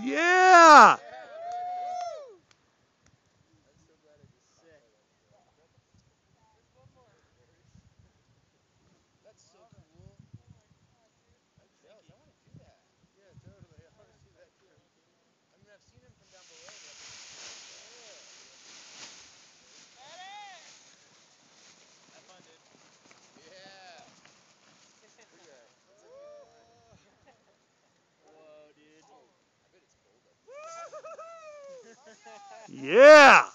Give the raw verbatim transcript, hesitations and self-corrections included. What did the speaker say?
Yeah! That's so cool. I'm jealous. I want to do that. Yeah, totally. I want to do that too. I mean, I've seen him from down below, but I've never seen him. Have fun, dude. Yeah. Look at that. That's like he's running. Whoa, dude. I bet it's cold up Yeah!